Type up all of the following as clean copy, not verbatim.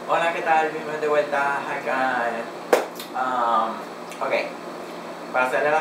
Hola, ¿qué tal? Bienvenidos de vuelta acá. Ok, para hacerle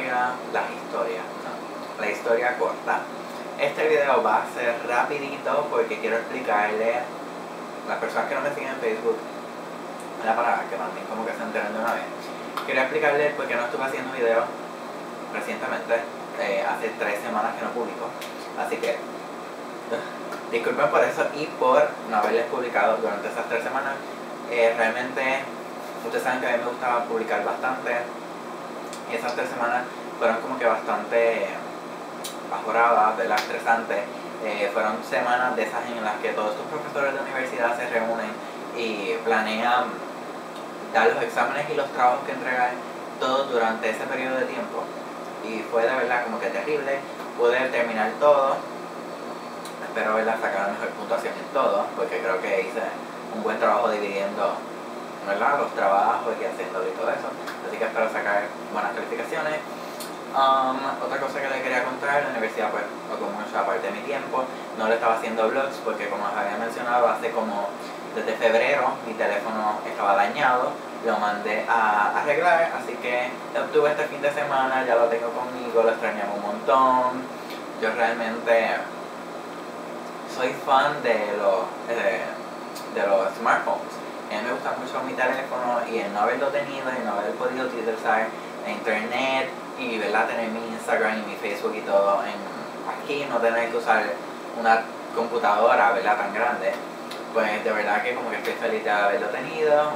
la historia corta. Este video va a ser rapidito porque quiero explicarle a las personas que no me siguen en Facebook, para que también como que se enteren de una vez. Quiero explicarle por qué no estuve haciendo videos recientemente, hace 3 semanas que no publico. Así que disculpen por eso y por no haberles publicado durante esas 3 semanas. Realmente, ustedes saben que a mí me gustaba publicar bastante. Y esas 3 semanas fueron como que bastante bajoradas, ¿verdad? Estresantes. Fueron semanas de esas en las que todos estos profesores de universidad se reúnen y planean dar los exámenes y los trabajos que entregan todos durante ese periodo de tiempo. Y fue de verdad como que terrible. Pude terminar todo. Espero, ¿verdad?, sacar la mejor puntuación en todo, porque creo que hice un buen trabajo dividiendo, ¿verdad?, los trabajos y haciéndolo y todo eso. Así que espero sacar buenas calificaciones. Otra cosa que les quería contar, la universidad pues ocupó mucha parte de mi tiempo. No le estaba haciendo vlogs porque, como les había mencionado, desde febrero mi teléfono estaba dañado. Lo mandé a arreglar, así que lo obtuve este fin de semana, ya lo tengo conmigo, lo extrañaba un montón. Yo realmente soy fan de los smartphones. A mí me gusta mucho mi teléfono, y el no haberlo tenido y no haber podido utilizar la internet y, ¿verdad?, tener mi Instagram y mi Facebook y todo aquí, no tener que usar una computadora, ¿verdad?, tan grande, pues de verdad que como que estoy feliz de haberlo tenido,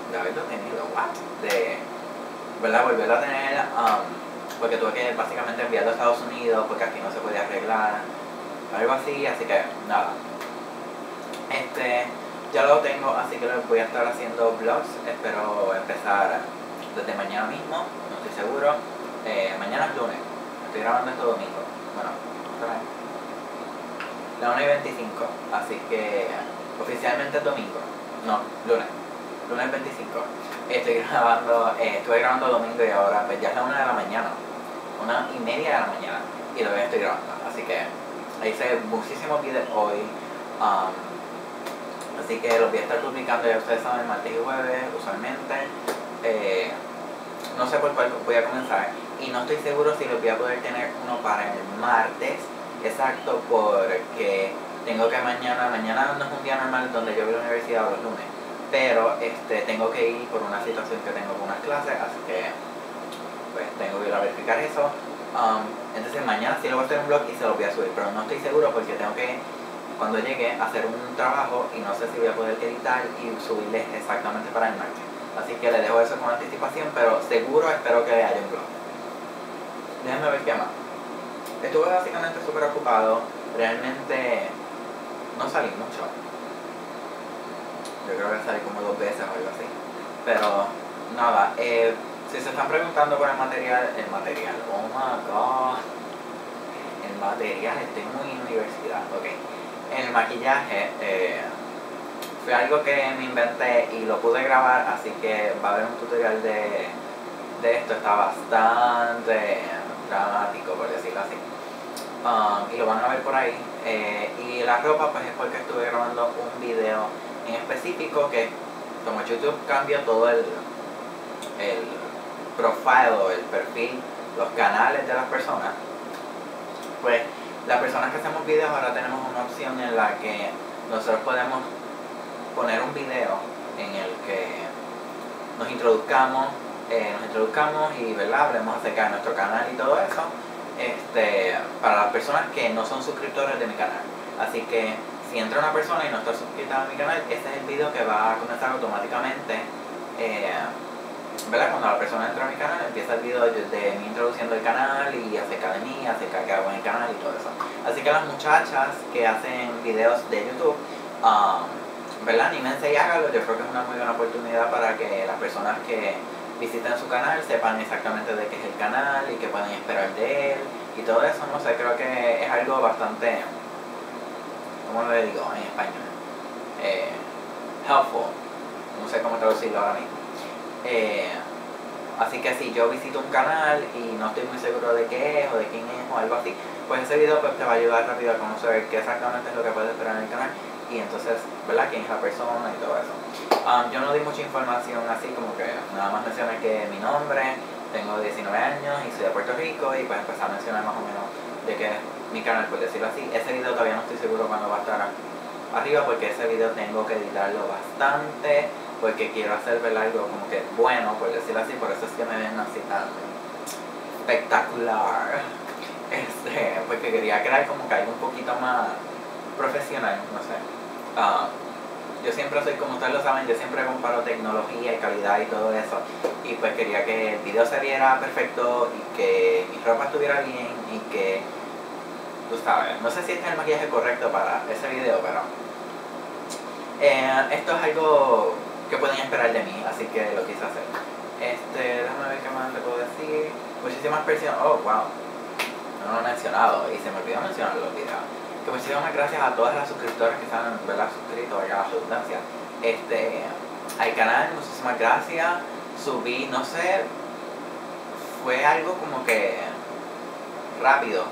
¿verdad?, volverlo a tener, porque tuve que básicamente enviarlo a Estados Unidos porque aquí no se podía arreglar, algo así que nada. Ya lo tengo, así que voy a estar haciendo vlogs. Espero empezar desde mañana mismo, no estoy seguro. Mañana es lunes, estoy grabando esto domingo. Bueno, la 1:25, así que oficialmente es domingo. No, lunes 25. Estuve grabando domingo y ahora pues ya es la 1 de la mañana, 1:30 de la mañana, y todavía estoy grabando. Así que hice muchísimos videos hoy. Así que los voy a estar publicando, ya ustedes saben, martes y jueves, usualmente. No sé por cuál voy a comenzar. Y no estoy seguro si los voy a poder tener uno para el martes. Exacto, porque tengo que mañana no es un día normal donde yo voy a la universidad los lunes. Pero tengo que ir por una situación que tengo con unas clases, así que pues tengo que ir a verificar eso. Entonces mañana sí lo voy a hacer un blog y se lo voy a subir, pero no estoy seguro porque tengo que, cuando llegue, a hacer un trabajo y no sé si voy a poder editar y subirles exactamente para el martes. Así que les dejo eso con anticipación, pero espero que haya un blog. Déjenme ver qué más. Estuve básicamente súper ocupado, realmente no salí mucho. Yo creo que salí como 2 veces o algo así. Pero nada, si se están preguntando por el material, oh my god, el material, estoy muy en universidad, ok. El maquillaje fue algo que me inventé y lo pude grabar, así que va a haber un tutorial de esto. Está bastante dramático, por decirlo así, y lo van a ver por ahí. Y la ropa pues es porque estuve grabando un video en específico que, como YouTube cambia todo el profile o el perfil, los canales de las personas, pues las personas que hacemos videos ahora tenemos una opción en la que nosotros podemos poner un video en el que nos introduzcamos y, ¿verdad?, hablemos acerca de nuestro canal y todo eso, para las personas que no son suscriptores de mi canal. Así que si entra una persona y no está suscrita a mi canal, ese es el video que va a comenzar automáticamente, ¿verdad? Cuando la persona entra a mi canal, empieza el video de mí introduciendo el canal y acerca de mí, acerca de qué hago en el canal y todo eso. Así que las muchachas que hacen videos de YouTube, ¿verdad?, anímense y háganlo. Yo creo que es una muy buena oportunidad para que las personas que visiten su canal sepan exactamente de qué es el canal y qué pueden esperar de él y todo eso. No sé, creo que es algo bastante, ¿cómo le digo en español? Helpful. No sé cómo traducirlo ahora mismo. Así que si yo visito un canal y no estoy muy seguro de qué es o de quién es o algo así, pues ese video pues te va a ayudar rápido a conocer qué exactamente es lo que puedes esperar en el canal y entonces, ¿verdad?, quién es la persona y todo eso. Yo no di mucha información así, como que nada más mencioné que mi nombre, tengo 19 años y soy de Puerto Rico, y pues empecé a mencionar más o menos de que mi canal, por decirlo así. Ese video todavía no estoy seguro cuándo va a estar arriba, porque ese video tengo que editarlo bastante, porque quiero hacer, ¿verdad?, algo como que bueno, por decirlo así. Por eso es que me ven así tan espectacular, porque quería crear como que algo un poquito más profesional, no sé. Yo siempre soy, como ustedes lo saben, yo siempre comparo tecnología y calidad y todo eso, y pues quería que el video se viera perfecto y que mi ropa estuviera bien y que, tú sabes, no sé si este es el maquillaje correcto para ese video, pero esto es algo que pueden esperar de mí, así que lo quise hacer. Déjame ver qué más le puedo decir. Muchísimas personas, oh wow, no lo he mencionado y se me olvidó mencionar los videos. Que muchísimas gracias a todas las suscriptoras que están, ¿verdad?, suscritos, a la redundancia, al canal. Muchísimas gracias. Subí, no sé, fue algo como que rápido.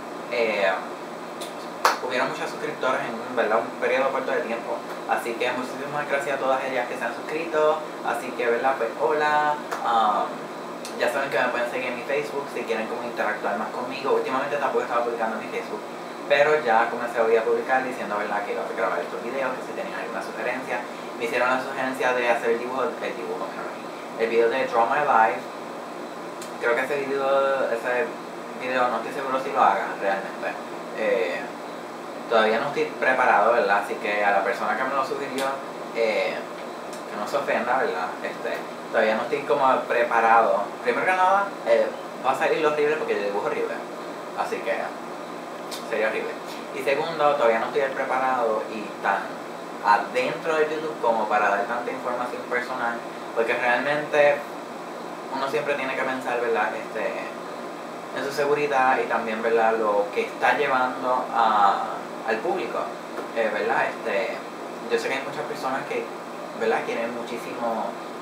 Hubieron muchas suscriptoras en un periodo corto de tiempo, así que muchísimas gracias a todas ellas que se han suscrito. Así que, ¿verdad?, pues hola. Ya saben que me pueden seguir en mi Facebook si quieren como interactuar más conmigo. Últimamente tampoco estaba publicando en mi Facebook, pero ya comencé hoy a publicar diciendo, ¿verdad?, que iba a grabar estos videos, que si tenían alguna sugerencia. Me hicieron la sugerencia de hacer el video de Draw My Life. Creo que ese video no estoy seguro si lo haga realmente. Todavía no estoy preparado, ¿verdad? Así que a la persona que me lo sugirió, que no se ofenda, ¿verdad? Todavía no estoy como preparado. Primero que nada, va a salir horrible porque yo dibujo horrible, así que sería horrible. Y segundo, todavía no estoy preparado y tan adentro de YouTube como para dar tanta información personal, porque realmente uno siempre tiene que pensar, ¿verdad?, en su seguridad y también, ¿verdad?, lo que está llevando al público, ¿verdad? Yo sé que hay muchas personas que, ¿verdad?, quieren muchísimo,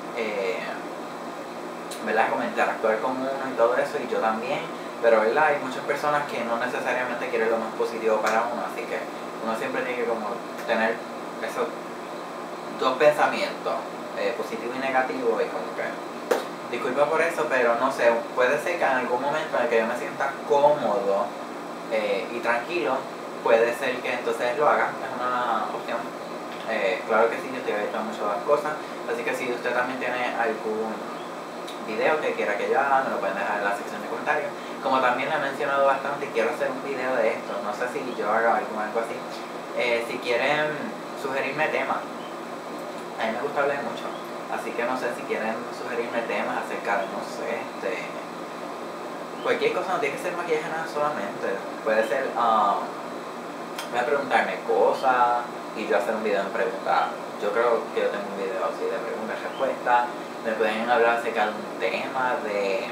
¿verdad?, como interactuar con uno y todo eso, y yo también, pero, ¿verdad?, hay muchas personas que no necesariamente quieren lo más positivo para uno, así que uno siempre tiene que como tener esos dos pensamientos, positivo y negativo, y como que, disculpa por eso, pero no sé, puede ser que en algún momento en el que yo me sienta cómodo y tranquilo, puede ser que entonces lo haga, es una opción. Claro que sí, yo estoy abierto a muchas cosas, así que si usted también tiene algún video que quiera que yo haga, me lo pueden dejar en la sección de comentarios. Como también le he mencionado bastante, quiero hacer un video de esto, no sé si yo haga algo así. Si quieren sugerirme temas, a mí me gusta hablar mucho, así que no sé si quieren sugerirme temas acerca de, no sé, cualquier cosa. No tiene que ser maquillaje nada solamente, puede ser, voy a preguntarme cosas y yo hacer un video de preguntas. Yo creo que yo tengo un video así de preguntas y respuestas. Me pueden hablar acerca de un tema de,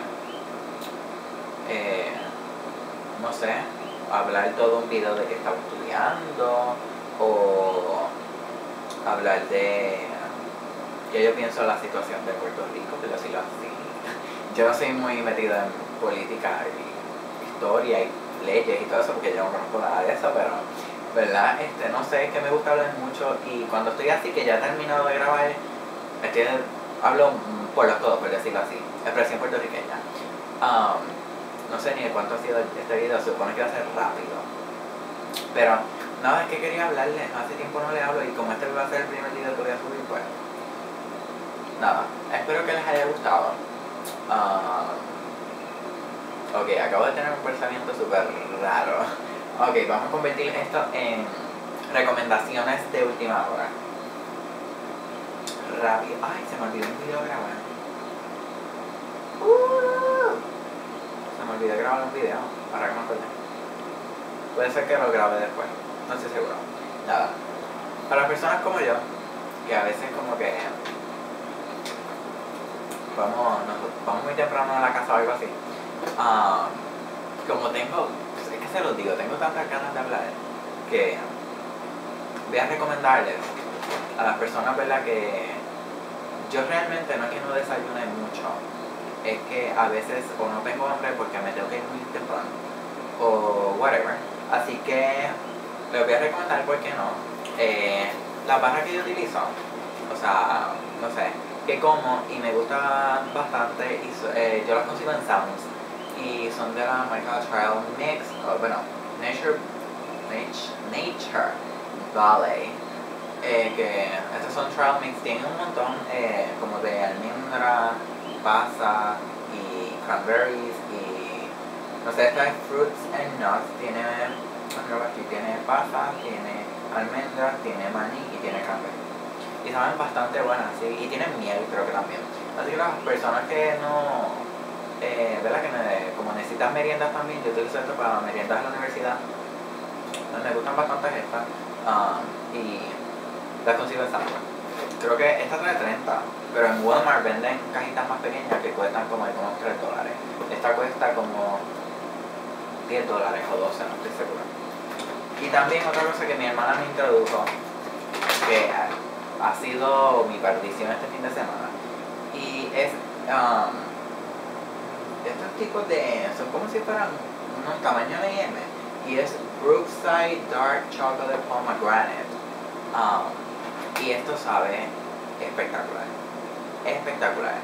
no sé, hablar todo un video de que estaba estudiando, o hablar de que yo pienso en la situación de Puerto Rico, que decirlo así. Yo no soy muy metido en política y historia y leyes y todo eso, porque yo no conozco nada de eso, pero, ¿verdad? No sé, es que me gusta hablar mucho, y cuando estoy así, que ya he terminado de grabar, hablo por los codos, por decirlo así, expresión puertorriqueña. No sé ni de cuánto ha sido este video, se supone que va a ser rápido, pero nada, es que quería hablarle, hace tiempo no le hablo, y como este va a ser el primer video que voy a subir, pues nada, espero que les haya gustado. Ok, acabo de tener un pensamiento súper raro. Ok, vamos a convertir esto en recomendaciones de última hora. Rápido. Ay, se me olvidó un video grabar. Se me olvidó grabar un video, para que me acuerde. Puede ser que lo grabe después, no estoy seguro. Nada, para personas como yo, que a veces como que vamos muy temprano a la casa o algo así, como tengo, es que se los digo, tengo tantas ganas de hablar, que voy a recomendarles a las personas, ¿verdad?, que yo realmente no es que no desayune mucho, es que a veces o no tengo hambre porque me tengo que ir muy temprano, o whatever. Así que les voy a recomendar, ¿por qué no?, La barra que yo utilizo, o sea, no sé, que como y me gusta bastante, y yo las consigo en Sam's y son de la marca Trial Mix, bueno, Nature Valley, que estos son Trial Mix, tienen un montón como de almendra, pasa y cranberries y no sé, esta es Fruits and Nuts, tiene pasa, tiene almendras, tiene maní y tiene cranberry. Y saben bastante buenas, ¿sí? Y tienen miel, creo que también. Así que las personas que no, ¿verdad? Como necesitan meriendas también, yo utilizo esto para meriendas en la universidad. Me gustan bastante estas. Y las consigo en Sam's. Creo que esta trae 30, pero en Walmart venden cajitas más pequeñas que cuestan como algunos $3. Esta cuesta como $10 o 12, no estoy seguro. Y también otra cosa que mi hermana me introdujo, que ha sido mi perdición este fin de semana, y es estos tipos de, son como si fueran unos tamaños de M, y es Brookside Dark Chocolate Pomegranate, y esto sabe espectacular, espectacular.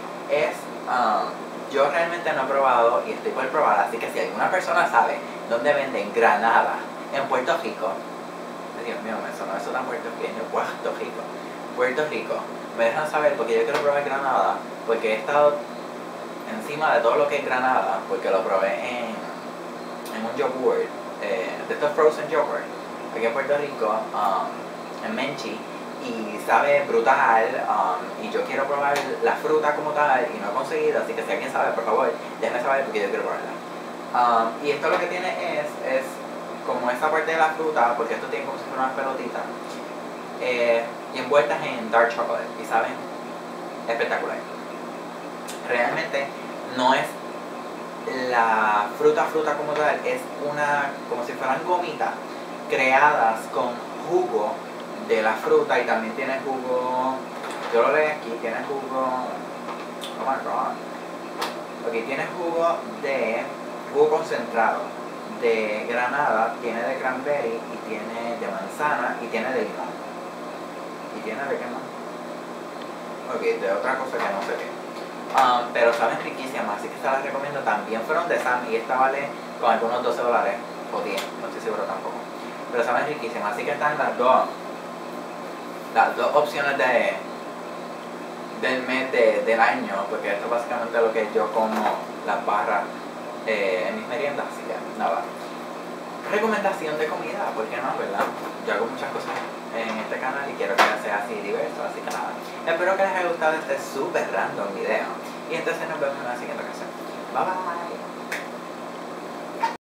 Yo realmente no he probado y estoy por probar, así que si alguna persona sabe dónde venden granada en Puerto Rico, Dios mío, me sonó eso tan puertorriqueño, Puerto Rico, me dejan saber porque yo quiero probar granada, porque he estado encima de todo lo que es granada, porque lo probé en un yogurt, de estos frozen yogurt, aquí en Puerto Rico, en Menchi, y sabe brutal, y yo quiero probar la fruta como tal y no he conseguido, así que si alguien sabe, por favor, déjame saber porque yo quiero probarla. Y esto lo que tiene es como esa parte de la fruta, porque esto tiene como si fuera unas pelotitas, y envueltas en dark chocolate, y saben espectacular. Realmente no es la fruta como tal, es como si fueran gomitas creadas con jugo de la fruta, y también tiene jugo, yo lo leo aquí, tiene jugo, oh my god, ok, tiene jugo concentrado de granada, tiene de cranberry, y tiene de manzana, y tiene de limón, y tiene de qué más, ok, de otra cosa que no sé qué, pero saben riquísimas, así que se las recomiendo. También fueron de Sam y esta vale con algunos $12 o 10, no estoy seguro tampoco, pero saben riquísimas, así que están las dos opciones del mes del año, porque esto es básicamente lo que yo como las barras en mis meriendas, así que nada, recomendación de comida, ¿por qué no, verdad? Yo hago muchas cosas en este canal y quiero que sea así diverso, así que nada, espero que les haya gustado este súper random video, y entonces nos vemos en la siguiente ocasión. Bye bye.